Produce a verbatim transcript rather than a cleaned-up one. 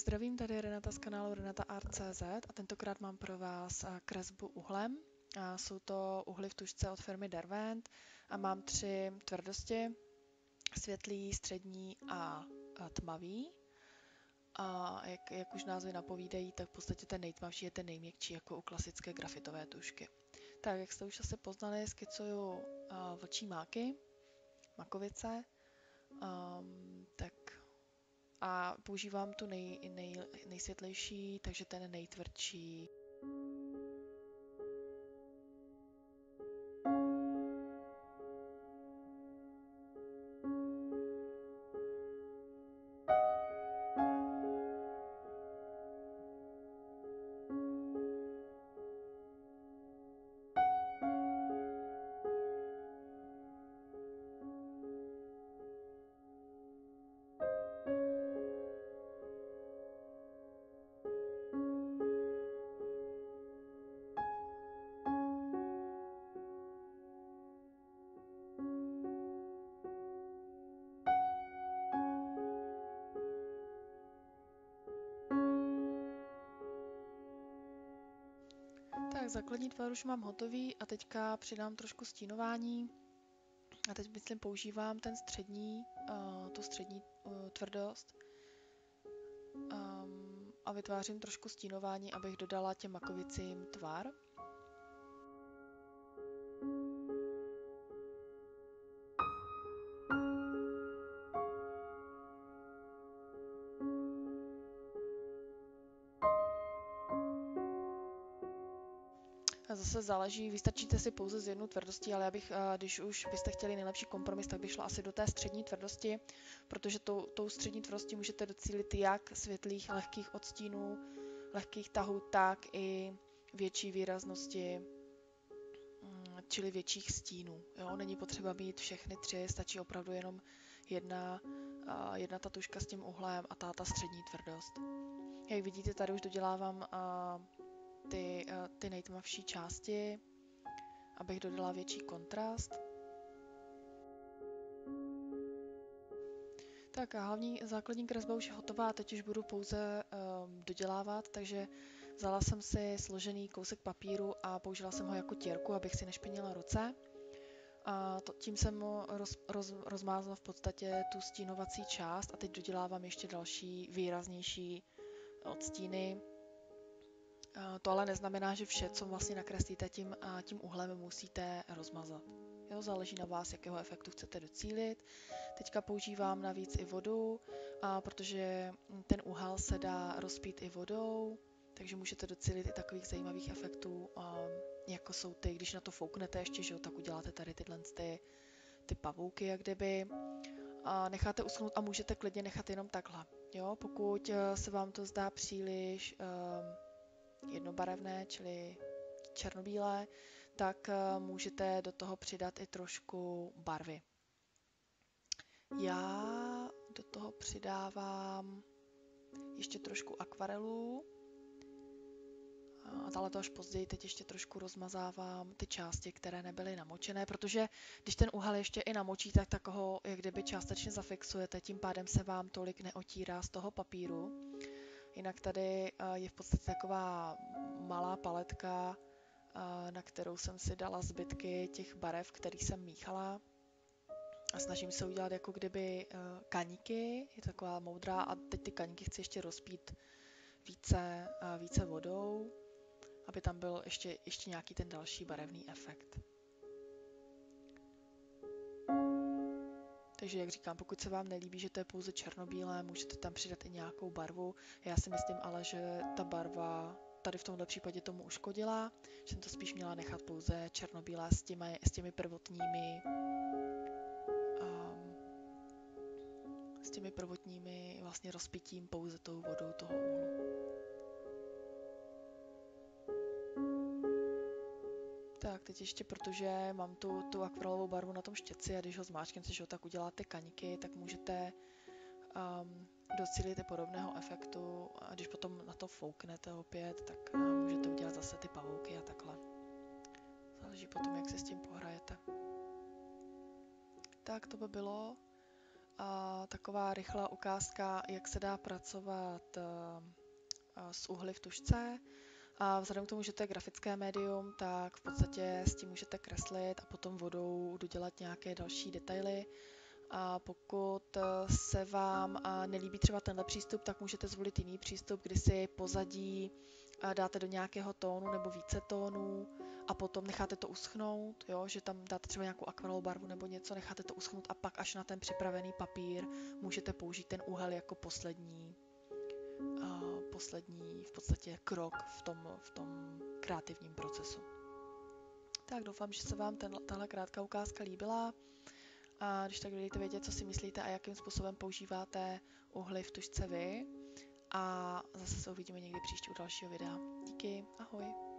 Zdravím, tady je Renata z kanálu Renata Art tečka cé zet a tentokrát mám pro vás a, kresbu uhlem. A jsou to uhly v tužce od firmy Derwent a mám tři tvrdosti, světlý, střední a, a tmavý. A jak, jak už názvy napovídají, tak v podstatě ten nejtmavší je ten nejměkčí, jako u klasické grafitové tužky. Tak, jak jste už asi poznali, skicuju a, vlčí máky, makovice, um, tak a používám tu nej, nej, nejsvětlejší, takže ten nejtvrdší. Tak základní tvar už mám hotový a teďka přidám trošku stínování. A teď myslím používám ten střední, uh, tu střední uh, tvrdost. Um, a vytvářím trošku stínování, abych dodala těm makovicím tvar. A zase záleží, vystačíte si pouze z jednu tvrdostí, ale já bych, když už byste chtěli nejlepší kompromis, tak bych šla asi do té střední tvrdosti, protože tou, tou střední tvrdostí můžete docílit jak světlých, lehkých odstínů, lehkých tahů, tak i větší výraznosti, čili větších stínů. Jo? Není potřeba mít všechny tři, stačí opravdu jenom jedna, jedna ta tužka s tím uhlem a ta, ta střední tvrdost. Jak vidíte, tady už dodělávám Ty, ty nejtmavší části, abych dodala větší kontrast. Tak a hlavní základní kresba už je hotová, teď už budu pouze um, dodělávat, takže vzala jsem si složený kousek papíru a použila jsem ho jako těrku, abych si nešpinila ruce. A to, tím jsem roz, roz, rozmázla v podstatě tu stínovací část a teď dodělávám ještě další výraznější odstíny. To ale neznamená, že vše, co vlastně nakreslíte tím, tím uhlem, musíte rozmazat. Jo, záleží na vás, jakého efektu chcete docílit. Teďka používám navíc i vodu, a protože ten úhel se dá rozpít i vodou, takže můžete docílit i takových zajímavých efektů, jako jsou ty, když na to fouknete ještě, že jo, tak uděláte tady tyhle ty, ty pavouky, jak kdyby. A necháte uschnout a můžete klidně nechat jenom takhle. Jo, pokud se vám to zdá příliš jednobarevné, čili černobílé, tak můžete do toho přidat i trošku barvy. Já do toho přidávám ještě trošku akvarelů a dále to až později, teď ještě trošku rozmazávám ty části, které nebyly namočené, protože když ten úhel ještě i namočíte, tak ho jak kdyby částečně zafixujete, tím pádem se vám tolik neotírá z toho papíru. Jinak tady je v podstatě taková malá paletka, na kterou jsem si dala zbytky těch barev, které jsem míchala. A snažím se udělat jako kdyby kaníky, je taková moudrá a teď ty kaníky chci ještě rozpít více, více vodou, aby tam byl ještě, ještě nějaký ten další barevný efekt. Takže jak říkám, pokud se vám nelíbí, že to je pouze černobílé, můžete tam přidat i nějakou barvu. Já si myslím ale, že ta barva tady v tomhle případě tomu uškodila, že jsem to spíš měla nechat pouze černobílé s těmi, s těmi prvotními um, s těmi prvotními vlastně rozpitím pouze tou vodou toho úhlu. Tak teď ještě, protože mám tu, tu akvarelovou barvu na tom štětci a když ho zmáčknete, že ho tak uděláte kaňky, tak můžete um, docílit i podobného efektu a když potom na to fouknete opět, tak uh, můžete udělat zase ty pavouky a takhle. Záleží potom, jak se s tím pohrajete. Tak to by bylo. a taková rychlá ukázka, jak se dá pracovat eh, eh, s uhly v tužce. A vzhledem k tomu, že to je grafické médium, tak v podstatě s tím můžete kreslit a potom vodou dodělat nějaké další detaily. A pokud eh, se vám eh, nelíbí třeba tenhle přístup, tak můžete zvolit jiný přístup, kdy si pozadí eh, dáte do nějakého tónu nebo více tónů a potom necháte to uschnout, jo, že tam dáte třeba nějakou akvarelovou barvu nebo něco, necháte to uschnout a pak až na ten připravený papír můžete použít ten úhel jako poslední, uh, poslední v podstatě krok v tom, v tom kreativním procesu. Tak doufám, že se vám ten, tahle krátká ukázka líbila. A když tak dejte vědět, co si myslíte a jakým způsobem používáte uhly v tužce vy. A zase se uvidíme někdy příště u dalšího videa. Díky, ahoj.